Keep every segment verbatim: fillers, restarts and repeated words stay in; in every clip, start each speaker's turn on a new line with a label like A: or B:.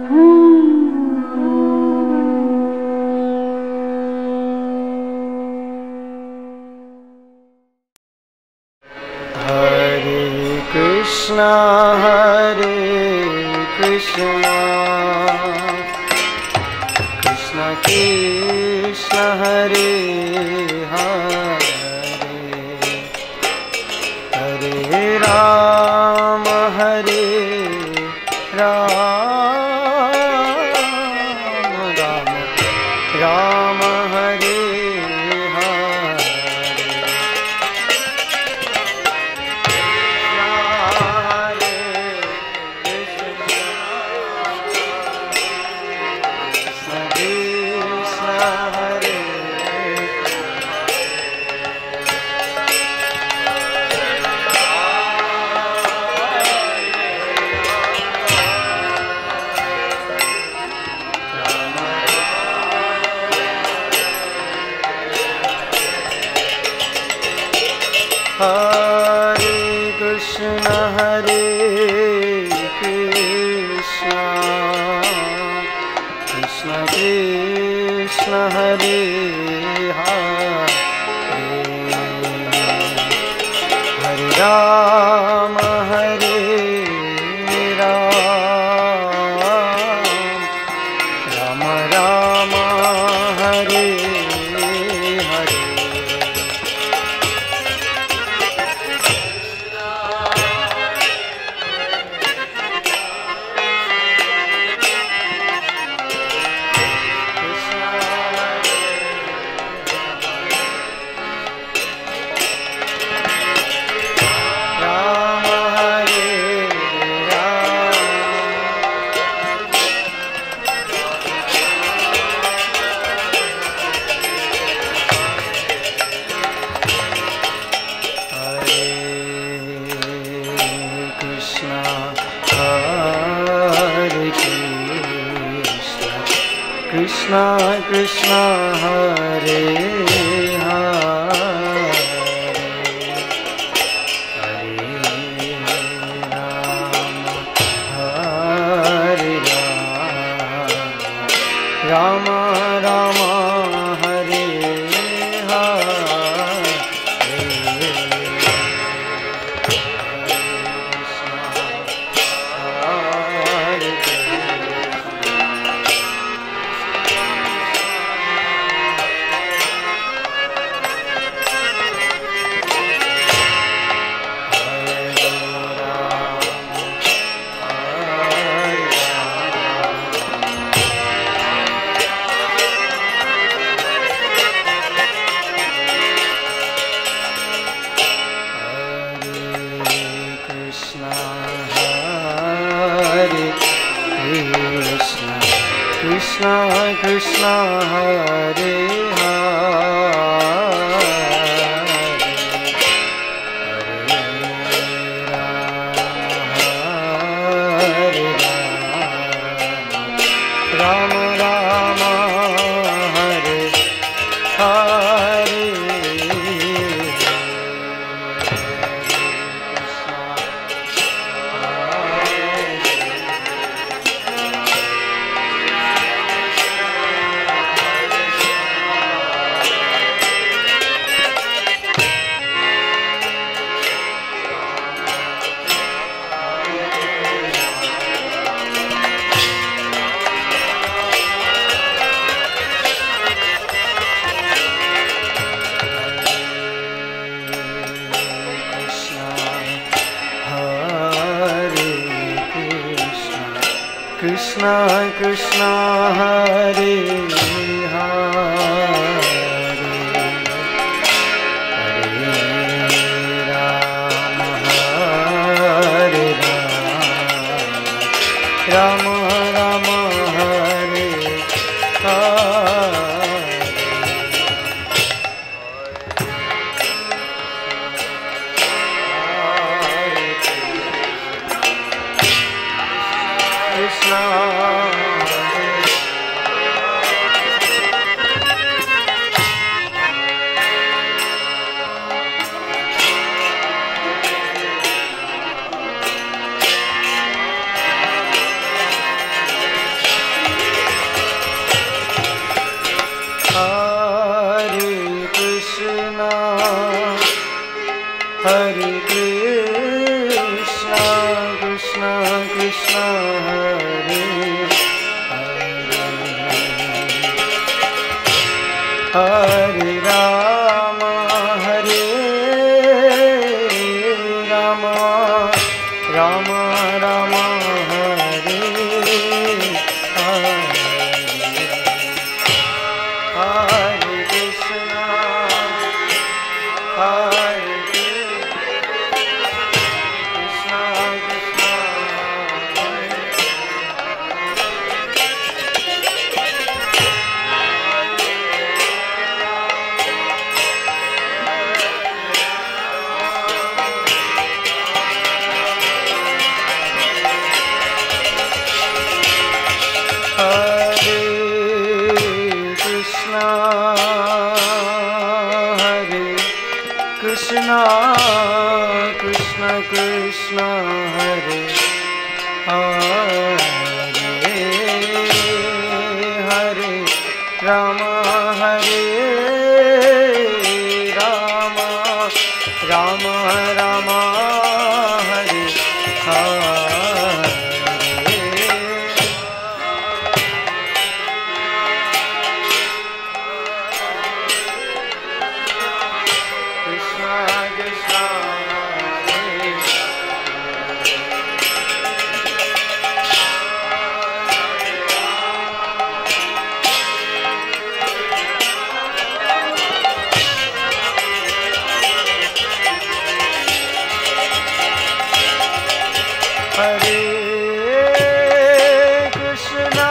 A: Krishna Hare Krishna Krishna Krishna Hare Hare Hare Rama Hare Rama Rama Rama Hare Hare Krishna Hare Krishna Krishna Krishna Hare Hare Hare Rama Hare Rama Rama Rama Hare Krishna Krishna Hare Hare Hare Rama Hare Rama Rama Rama Hare Hare Krishna Krishna Hare Hare Hare Rama Rama Hare Hare Krishna Krishna Hare Hare Hare Rama Hare Rama Rama Hare Hare Krishna Ram Hare Ram Ram Ram Hare Hare Hare Krishna Hare Krishna Krishna Krishna Krishna Krishna Hare Hare Hare Rama Hare Rama Rama Rama Hare Hare Hare Krishna,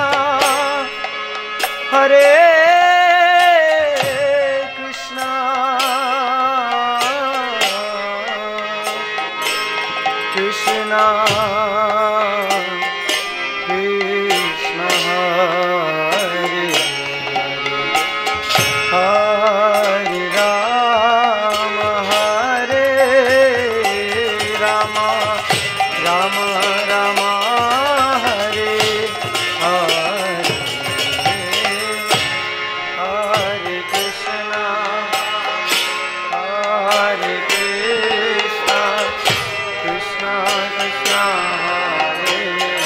A: Hare Krishna, Krishna Krishna Hare Hare Rama Hare Rama Rama Rama Hare Hare Hare Krishna Hare Krishna Krishna Krishna Hare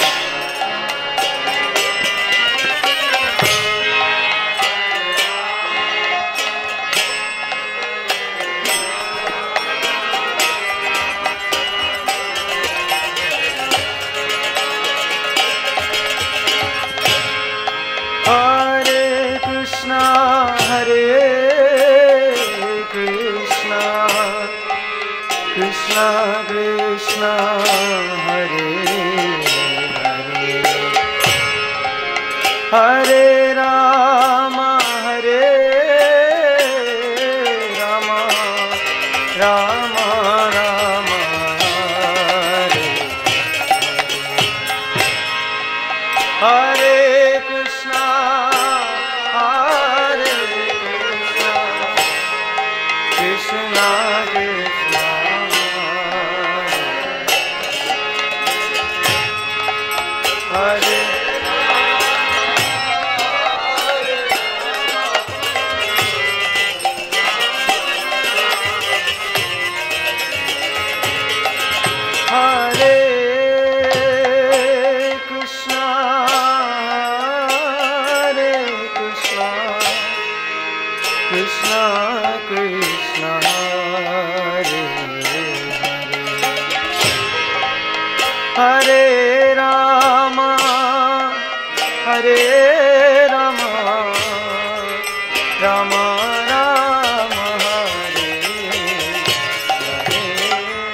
A: Hare Krishna, Hare Krishna, Krishna Krishna, Hare Hare, Hare Rama, Hare Rama, Rama Rama, Hare Hare. Hare Krishna, Hare Krishna, Krishna Krishna, Hare Hare Krishna, Hare Krishna, Krishna Krishna, Hare Hare, Hare Rama, Hare Rama, Rama Rama, Hare Hare,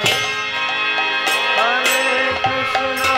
A: Hare Krishna.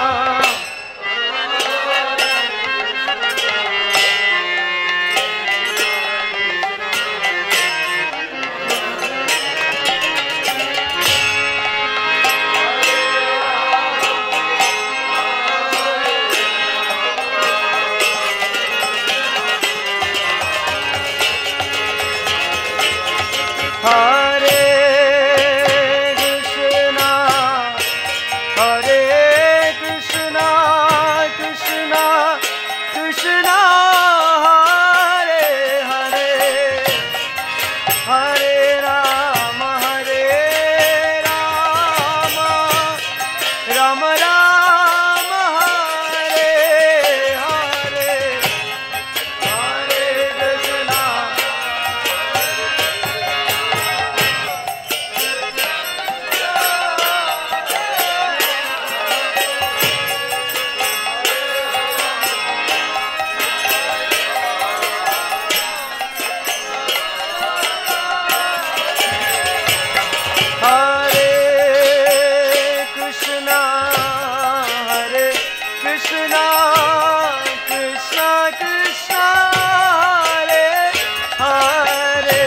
A: Krishna Krishna Krishna Hare Hare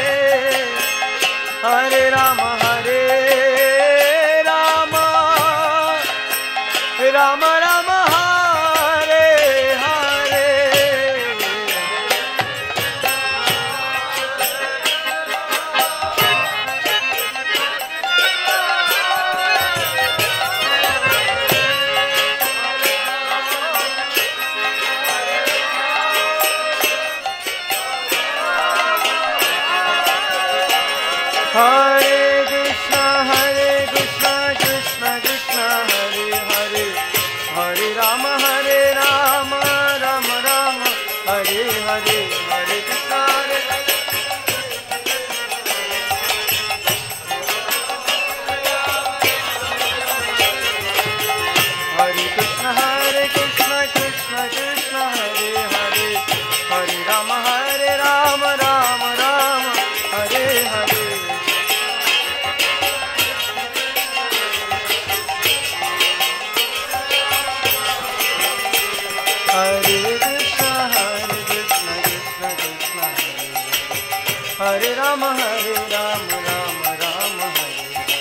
A: Hare Rama Hare Rama Rama Rama Hare Hare Hare Krishna Hare Krishna Krishna Krishna Hare Hare Hare Rama Hare Rama Rama Rama Hare Hare Hare Krishna Hare Hare Krishna Hare Krishna Krishna Krishna Hare Hare Hare Rama Hare Rama Rama Rama Hare Hare Hare Krishna Hare Krishna Krishna Krishna Hare Hare Rama Hare Rama Rama Rama Hare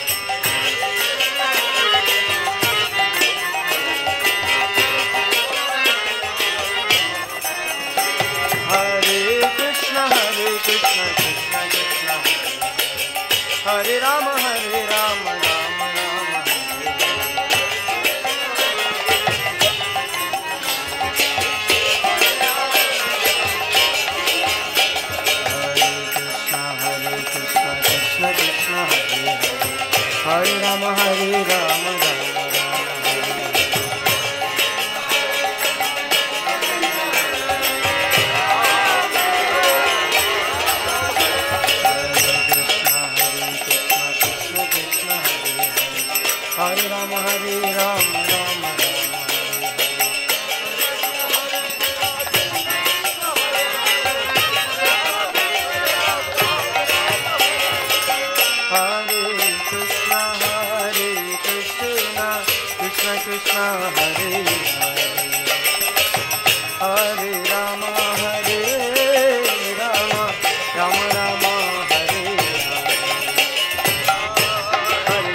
A: Hare Krishna Hare Krishna Krishna Krishna Hare Rama Hare Rama Rama Rama Hare Rama Hare Rama Rama Hare Rama Hare Rama Rama Krishna Hare Hare Hare Rama Hare Rama Rama Rama Hare Hare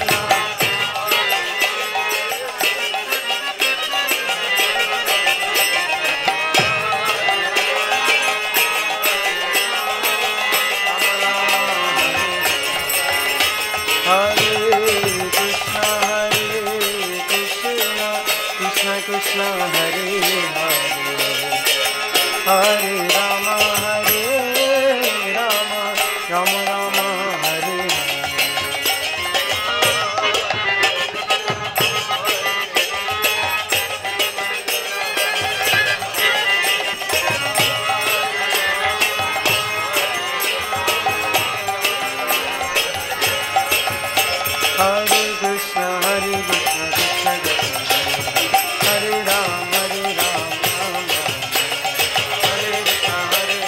A: Krishna Hare Hare Hare Rama Hare Rama Rama Rama Hare Hare Krishna Hare Krishna Krishna Krishna Hare Rama Hare Rama Hare Krishna Hare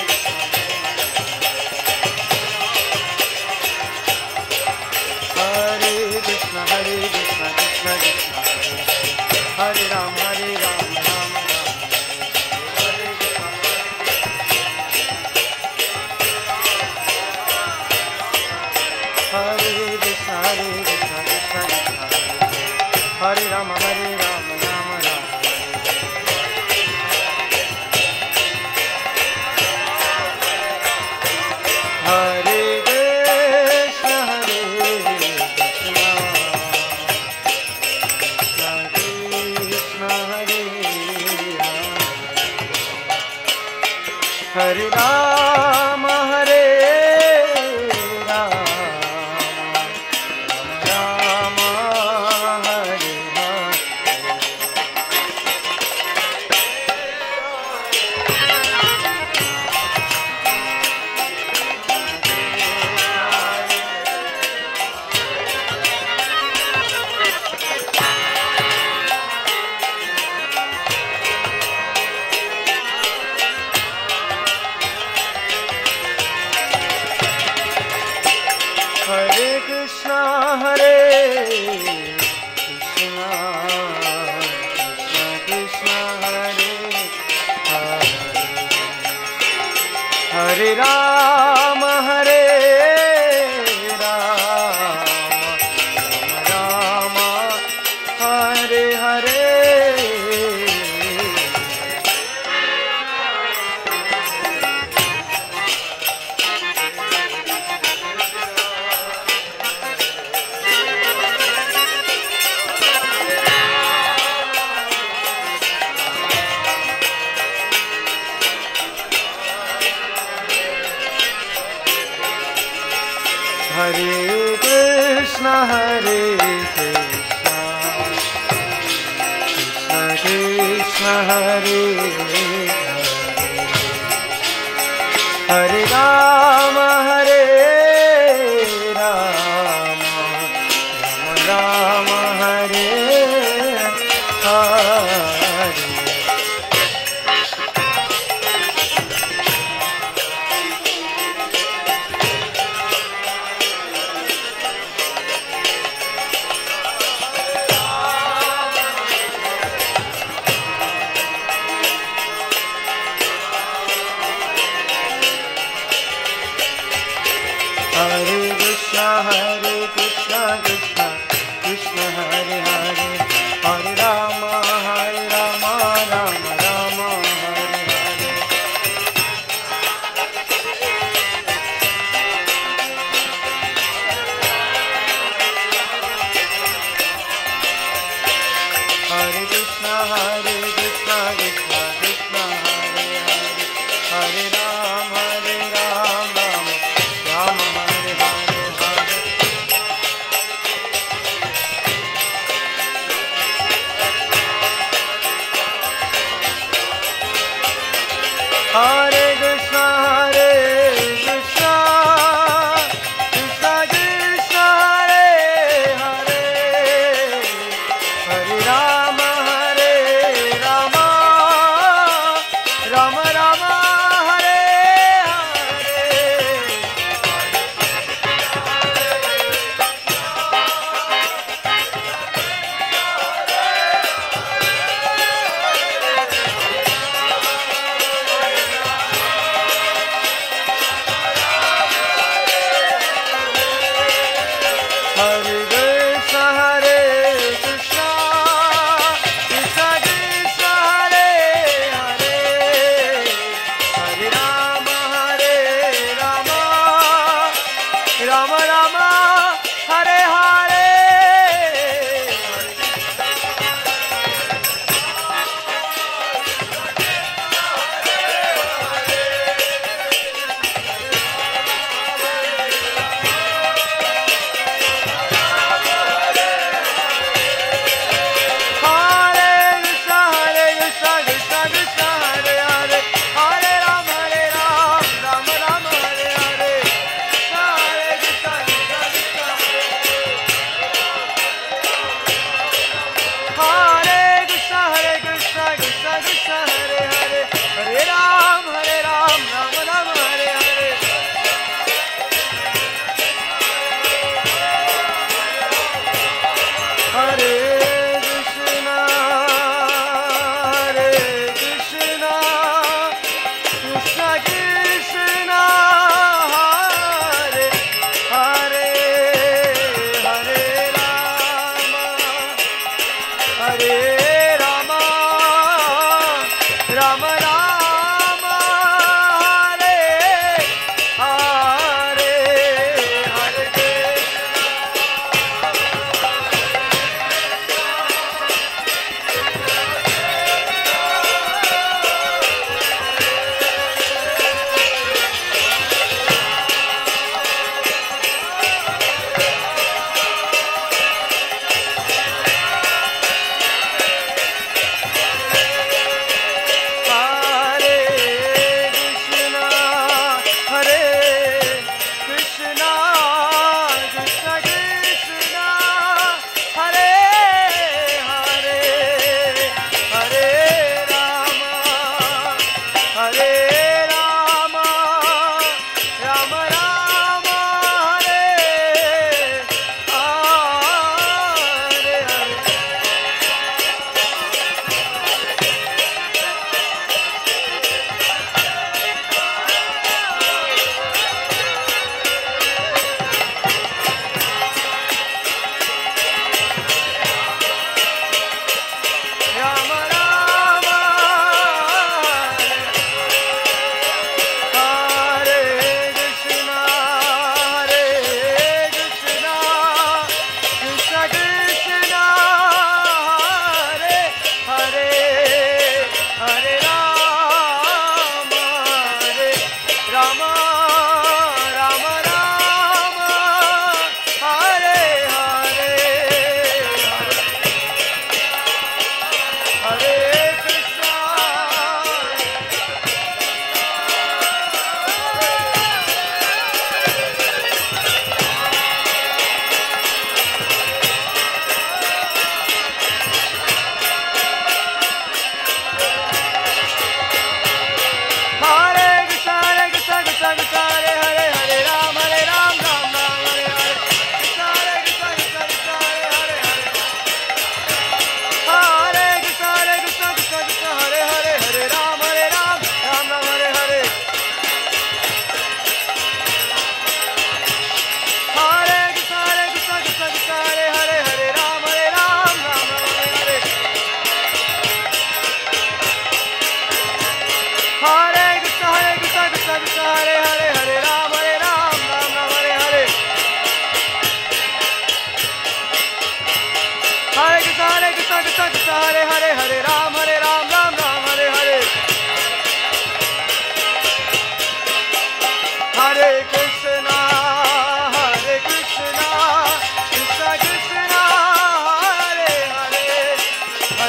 A: Krishna Hare Krishna Krishna Krishna Hare Rama Hare Rama Rama Rama Hare Krishna Hare Krishna Krishna Krishna Hare Rama Hare Rama Rama Rama Hare Krishna Hare Krishna Krishna Krishna Hare Hare Rama Hare Rama Rama Hare Hare Hare. Hare Krishna, Hare Krishna, Krishna Krishna, Hare Hare, Hare Rama, Hare Rama, Rama Rama, Hare Hare. Hare Krishna, Hare Krishna, Krishna Krishna, Hare Hare, Hare Rama, Hare Rama, Rama Rama, Hare Hare. Hare Krishna, Hare Krishna, Krishna Krishna, Hare Hare, Hare Rama, Hare Rama, Rama Hare Hare. Hare Krishna, Hare Krishna, Krishna Krishna, Hare Hare, Hare Rama, Hare Rama, Rama Rama, Hare Hare Krishna, Hare Krishna, Krishna Krishna, Hare Hare, Hare Rama, Hare Rama, Rama Rama, Hare Hare.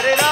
A: Hare Rama